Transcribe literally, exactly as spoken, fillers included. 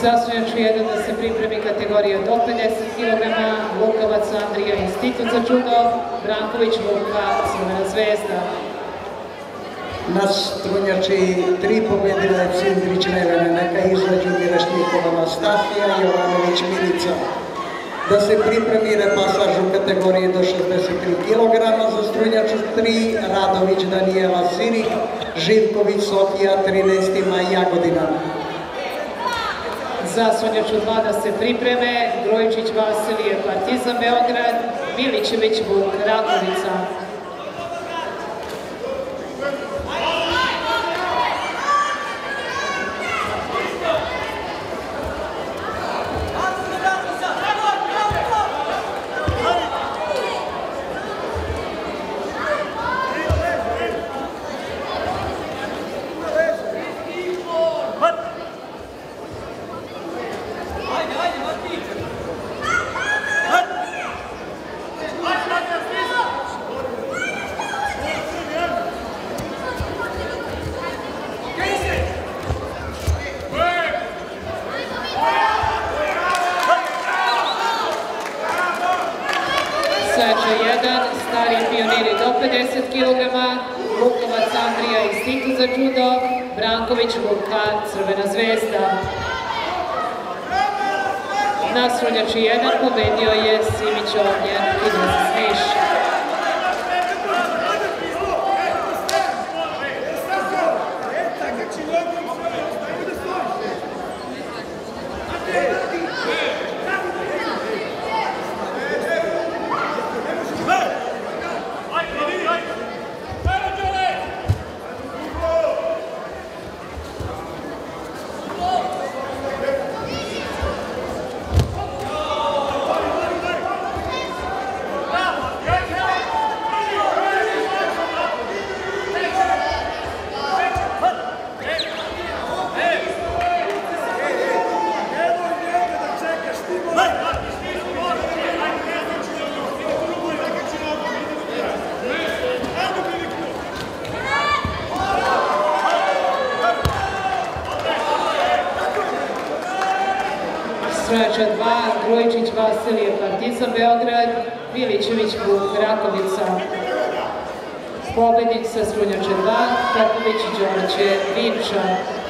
Sasvonjaču jedan da se pripremi kategorija do pedeset kilograma, Lukavac Andrija, Institut za judo, Branković Luka, Crvena zvezda. Na strunjači tri pobjedile Cindrić Nevene, neka izađu Mirašnikova Anastasija, Jovanović Milica. Da se pripremi repasaž u kategoriji do šezdeset tri kilograma, za strunjaču tri, Radović Danijela Sirih, Živković Sofija, trinaest maj Jagodina. Za Sonjaču dva da se pripreme, Grojičić Vasilije, Partizan Beograd, Milićević Vuk, Rakovica. Seča jedan, stari pioniri do pedeset kilograma, Lukavac Andrija, Institut za judo, Branković Luka, Crvena zvezda. Na strunjači jedan pobedio je Simić Ognjen, Knez Niš. Strunjača dva, Grojičić Vasilije, Partizan Beograd, Milićević Vuk, Rakovica. Pobednik sa Strunjača dva, Popović Đorđe Vinča.